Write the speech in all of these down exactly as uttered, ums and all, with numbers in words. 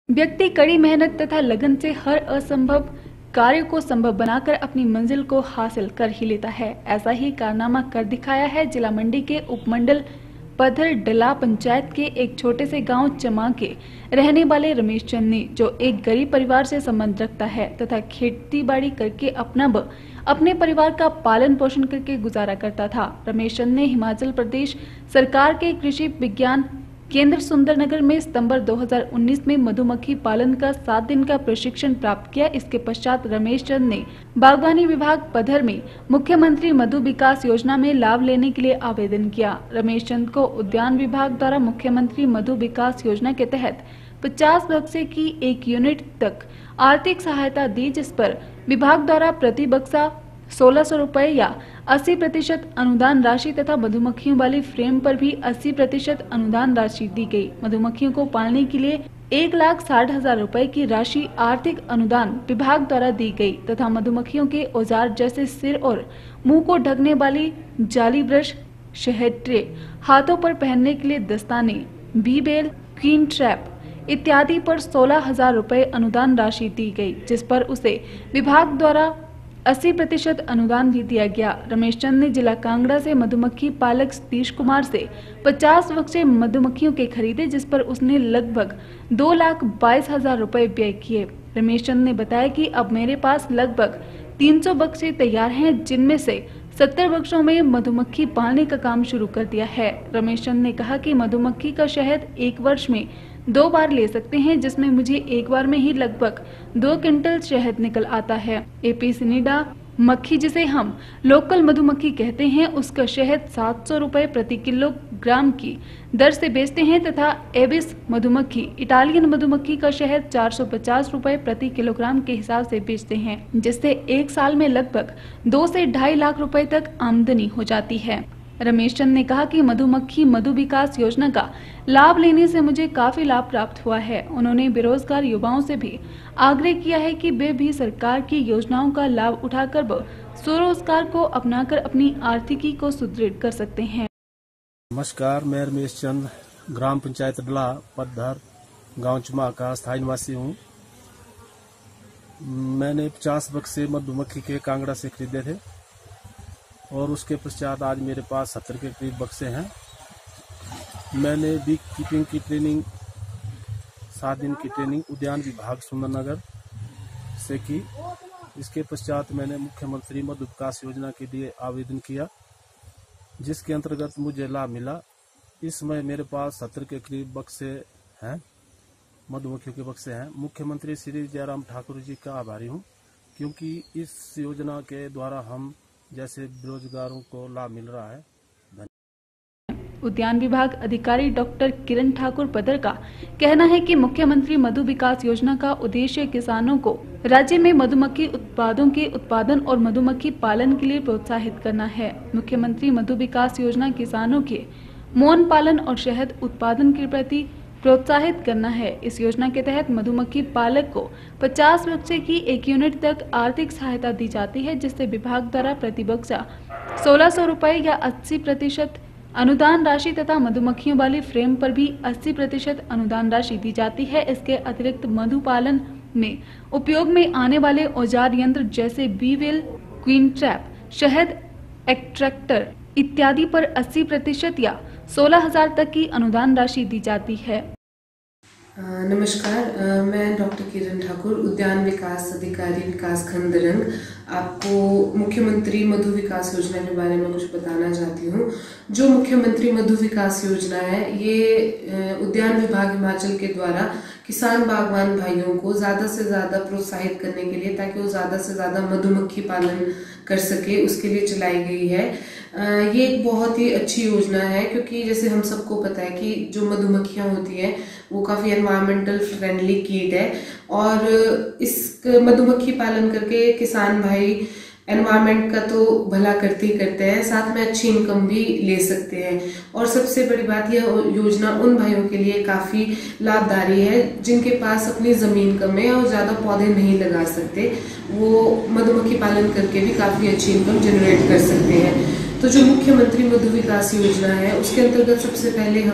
व्यक्ति कड़ी मेहनत तथा लगन से हर असंभव कार्य को संभव बनाकर अपनी मंजिल को हासिल कर ही लेता है। ऐसा ही कारनामा कर दिखाया है जिला मंडी के उपमंडल पधर डला पंचायत के एक छोटे से गांव चमा के रहने वाले रमेश चंद ने, जो एक गरीब परिवार से संबंध रखता है तथा खेती बाड़ी करके अपना व अपने परिवार का पालन पोषण करके गुजारा करता था। रमेश चंद ने हिमाचल प्रदेश सरकार के कृषि विज्ञान केंद्र सुंदरनगर में सितंबर दो हज़ार उन्नीस में मधुमक्खी पालन का सात दिन का प्रशिक्षण प्राप्त किया। इसके पश्चात रमेश चंद ने बागवानी विभाग पधर में मुख्यमंत्री मधु विकास योजना में लाभ लेने के लिए आवेदन किया। रमेश चंद को उद्यान विभाग द्वारा मुख्यमंत्री मधु विकास योजना के तहत पचास बक्से की एक यूनिट तक आर्थिक सहायता दी, जिस पर विभाग द्वारा प्रति बक्सा सोलह सौ रुपए या अस्सी प्रतिशत अनुदान राशि तथा मधुमक्खियों वाली फ्रेम पर भी अस्सी प्रतिशत अनुदान राशि दी गई। मधुमक्खियों को पालने के लिए एक लाख साठ हजार रुपए की राशि आर्थिक अनुदान विभाग द्वारा दी गई तथा मधुमक्खियों के औजार जैसे सिर और मुंह को ढकने वाली जाली ब्रश, शहद ट्रे, हाथों पर पहनने के लिए दस्ताने, बी बेल, क्वीन ट्रैप इत्यादि पर सोलह हजार रुपए अनुदान राशि दी गई, जिस पर उसे विभाग द्वारा अस्सी प्रतिशत अनुदान भी दिया गया। रमेश चंद ने जिला कांगड़ा से मधुमक्खी पालक सतीश कुमार से पचास बक्से मधुमक्खियों के खरीदे, जिस पर उसने लगभग दो लाख बाईस हजार रुपए व्यय किए। रमेश चंद ने बताया कि अब मेरे पास लगभग तीन सौ बक्से तैयार हैं, जिनमें से सत्तर बक्सों में मधुमक्खी पालने का काम शुरू कर दिया है। रमेश चंद ने कहा कि मधुमक्खी का शहद एक वर्ष में दो बार ले सकते हैं, जिसमें मुझे एक बार में ही लगभग दो क्विंटल शहद निकल आता है। एपिसिनिडा मक्खी, जिसे हम लोकल मधुमक्खी कहते हैं, उसका शहद सात सौ रुपए प्रति किलोग्राम की दर से बेचते हैं तथा एबिस मधुमक्खी, इटालियन मधुमक्खी का शहद चार सौ पचास रुपए प्रति किलोग्राम के हिसाब से बेचते हैं, जिससे एक साल में लगभग दो से ढाई लाख रुपए तक आमदनी हो जाती है। रमेश चंद ने कहा कि मधुमक्खी मधु विकास योजना का लाभ लेने से मुझे काफी लाभ प्राप्त हुआ है। उन्होंने बेरोजगार युवाओं से भी आग्रह किया है कि वे भी सरकार की योजनाओं का लाभ उठाकर व स्वरोजगार को अपनाकर अपनी आर्थिकी को सुदृढ़ कर सकते हैं। नमस्कार, मैं रमेश चंद ग्राम पंचायत डला पधर गांव चमा का स्थायी निवासी हूँ। मैंने पचास बक्से मधुमक्खी के कांगड़ा से खरीदे थे और उसके पश्चात आज मेरे पास सत्तर के करीब बक्से हैं। मैंने बी कीपिंग की ट्रेनिंग सात दिन की ट्रेनिंग उद्यान विभाग सुंदरनगर से की। इसके पश्चात मैंने मुख्यमंत्री मधु विकास योजना के लिए आवेदन किया, जिसके अंतर्गत मुझे लाभ मिला। इस समय मेरे पास सत्तर के करीब बक्से हैं, मधुमक्खियों के बक्से हैं। मुख्यमंत्री श्री जयराम ठाकुर जी का आभारी हूँ, क्योंकि इस योजना के द्वारा हम जैसे बेरोजगारों को लाभ मिल रहा है। उद्यान विभाग अधिकारी डॉक्टर किरण ठाकुर पदर का कहना है कि मुख्यमंत्री मधु विकास योजना का उद्देश्य किसानों को राज्य में मधुमक्खी उत्पादों के उत्पादन और मधुमक्खी पालन के लिए प्रोत्साहित करना है। मुख्यमंत्री मधु विकास योजना किसानों के मौन पालन और शहद उत्पादन के प्रति प्रोत्साहित करना है। इस योजना के तहत मधुमक्खी पालक को पचास बक्से की एक यूनिट तक आर्थिक सहायता दी जाती है, जिससे विभाग द्वारा प्रति बक्सा सोलह सौ रुपए या अस्सी प्रतिशत अनुदान राशि तथा मधुमक्खियों वाली फ्रेम पर भी अस्सी प्रतिशत अनुदान राशि दी जाती है। इसके अतिरिक्त मधु पालन में उपयोग में आने वाले औजार यंत्र जैसे बी वेल, क्वीन ट्रैप, शहद एक्सट्रैक्टर इत्यादि पर अस्सी प्रतिशत या सोलह हजार तक की अनुदान राशि दी जाती है। नमस्कार, मैं डॉक्टर किरण ठाकुर, उद्यान विकास अधिकारी विकास खंड दरंग, आपको मुख्यमंत्री मधु विकास योजना के बारे में कुछ बताना चाहती हूँ। जो मुख्यमंत्री मधु विकास योजना है, ये उद्यान विभाग हिमाचल के द्वारा किसान बागवान भाइयों को ज़्यादा से ज़्यादा प्रोत्साहित करने के लिए, ताकि वो ज़्यादा से ज़्यादा मधुमक्खी पालन कर सके, उसके लिए चलाई गई है। ये एक बहुत ही अच्छी योजना है, क्योंकि जैसे हम सबको पता है कि जो मधुमक्खियाँ होती हैं वो काफ़ी एनवायरमेंटल फ्रेंडली कीट है, और इस मधुमक्खी पालन करके किसान भाई एनवायरनमेंट का तो भला करते ही करते हैं, साथ में अच्छी इनकम भी ले सकते हैं। और सबसे बड़ी बात, यह योजना उन भाइयों के लिए काफ़ी लाभदायी है जिनके पास अपनी ज़मीन कम है और ज़्यादा पौधे नहीं लगा सकते। वो मधुमक्खी पालन करके भी काफ़ी अच्छी इनकम जनरेट कर सकते हैं। तो जो मुख्यमंत्री मधु विकास योजना है, उसके अंतर्गत सबसे पहले हम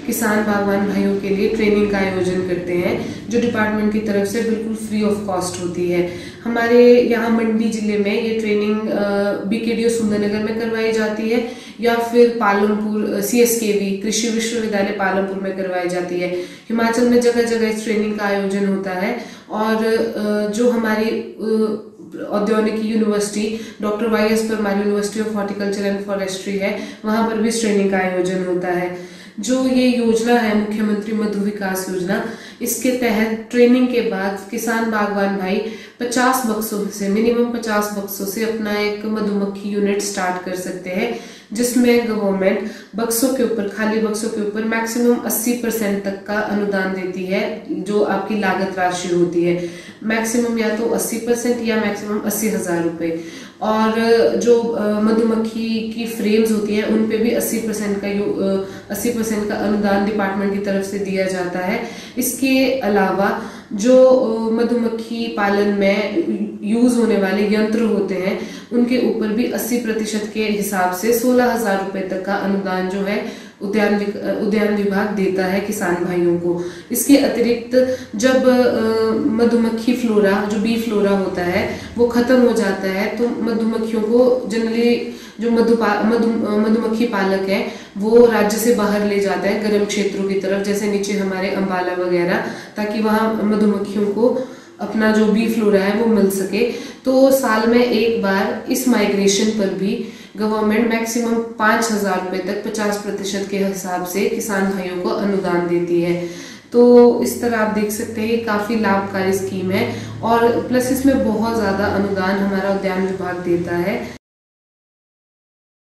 किसान बागवान भाइयों के लिए ट्रेनिंग का आयोजन करते हैं, जो डिपार्टमेंट की तरफ से बिल्कुल फ्री ऑफ कॉस्ट होती है। हमारे यहाँ मंडी जिले में ये ट्रेनिंग बीकेडीओ सुंदरनगर में करवाई जाती है या फिर पालमपुर सीएसकेवी कृषि विश्वविद्यालय पालमपुर में करवाई जाती है। हिमाचल में जगह जगह इस ट्रेनिंग का आयोजन होता है और जो हमारी औद्योगिकी university doctor Y S Parmar university of horticulture and forestry है, वहां पर भी इस ट्रेनिंग का आयोजन होता है। जो ये योजना है मुख्यमंत्री मधु विकास योजना, इसके तहत ट्रेनिंग के बाद किसान बागवान भाई पचास बक्सों से मिनिमम पचास बक्सों से अपना एक मधुमक्खी यूनिट स्टार्ट कर सकते हैं, जिसमें गवर्नमेंट बक्सों के ऊपर खाली बक्सों के ऊपर मैक्सिमम अस्सी परसेंट तक का अनुदान देती है, जो आपकी लागत राशि होती है। मैक्सिमम या तो अस्सी परसेंट या मैक्सिमम अस्सी हजार रुपए। और जो मधुमक्खी की फ्रेम्स होती हैं उन पे भी अस्सी परसेंट का अस्सी परसेंट का अनुदान डिपार्टमेंट की तरफ से दिया जाता है। इसके अलावा जो मधुमक्खी पालन में यूज होने वाले यंत्र होते हैं उनके ऊपर भी अस्सी प्रतिशत के हिसाब से सोलह हजार रुपए तक का अनुदान जो है उद्यान उद्यान विभाग देता है किसान भाइयों को। इसके अतिरिक्त जब मधुमक्खी फ्लोरा जो बी फ्लोरा होता है वो खत्म हो जाता है तो मधुमक्खियों को जनरली जो मधु मधु मधुमक्खी पालक है वो राज्य से बाहर ले जाता है गर्म क्षेत्रों की तरफ, जैसे नीचे हमारे अंबाला वगैरह, ताकि वहां मधुमक्खियों को अपना जो बी फ्लोरा है वो मिल सके। तो साल में एक बार इस माइग्रेशन पर भी गवर्नमेंट मैक्सिमम पांच हजार रुपए तक पचास प्रतिशत के हिसाब से किसान भाइयों को अनुदान देती है। तो इस तरह आप देख सकते हैं ये काफी लाभकारी स्कीम है और प्लस इसमें बहुत ज्यादा अनुदान हमारा उद्यान विभाग देता है।